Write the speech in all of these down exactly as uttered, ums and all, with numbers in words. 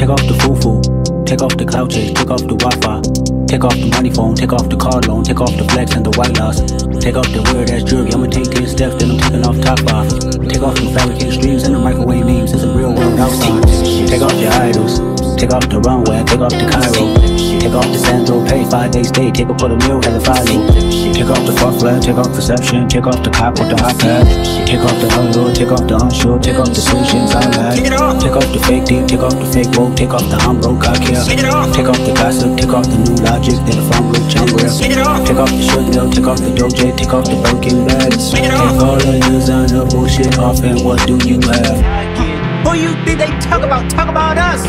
Take off the foo-foo, take off the cloud chase, take off the Wi-Fi. Take off the money phone, take off the car loan, take off the flex and the white loss. Take off the weird ass jewelry, I'ma take ten steps, then I'm taking off top off. Take off the fabricated streams and the microwave memes, it's a real world outside. Take off your idols, take off the runway, take off the Cairo. Take off the Sandro, pay five days stay, take up for the meal, hella follow. Take off the fuck flag, take off perception, take off the cop with the hot pad. Take off the unreal, take off the unsure, take off the solutions I like. Take off the fake deep, take off the fake woke, take off the I'm broke, I care. Take off the gossip, take off the new logic, that if I'm rich, I'm real. Take off the short deal, take off the doje, take off the broken bags. Take all the years on the bullshit off, and what do you have? Who you think they talk about? Talk about us.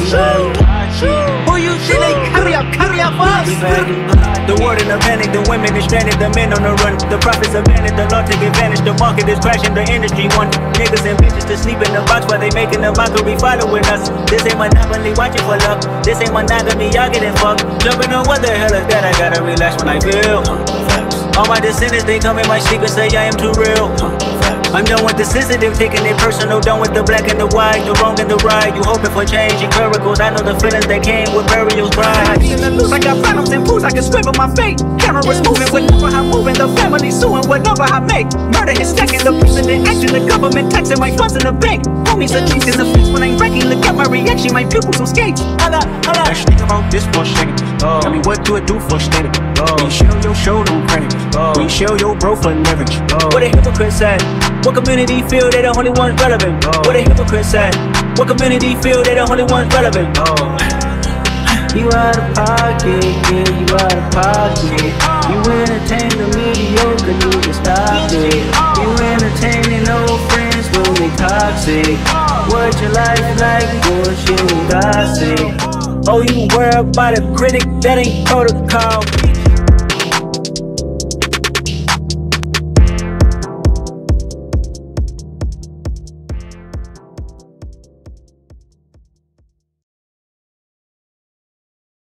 Who you think they carry out? Carry out for us. The world in a panic, the women is stranded, the men on the run. The profits abandoned, the law take advantage. The market is crashing, the industry want niggas and bitches to sleep in the box while they making a mockery following us. This ain't monopoly, watching for luck. This ain't monogamy, y'all getting fucked. Jumping on what the hell is that? I gotta relax when I feel. All my descendants, they come in my sleep and say I am too real. I'm done with the sensitive, taking it personal. Done with the black and the white, the wrong and the right. You hoping for change and miracles. I know the feelings that came with burials, pride. In the loose, I got bottoms and pools, I can swim with my fate. Cameras moving, whenever I'm moving. The family suing, whatever I make. Murder is stacking, the president action. The government taxing my funds in the bank. Homies are cheating the fix when I'm wrecking. Look at my reaction, my pupils on skates. Holla, holla. Let's think about this for a second. Oh. Tell me what do it do for static? Oh. We show your show, don't credit. Oh. We show your bro for leverage. Oh. What a hypocrite said. What community feel they the only ones relevant? Oh. What a hypocrite said. What community feel they the only ones relevant? Oh. You out of pocket, yeah, you out of pocket. You entertain the mediocre, you can stop it. You entertaining old friends when they toxic. What your life like, bullshit and gossip. Oh, you worry about a critic, that ain't protocol.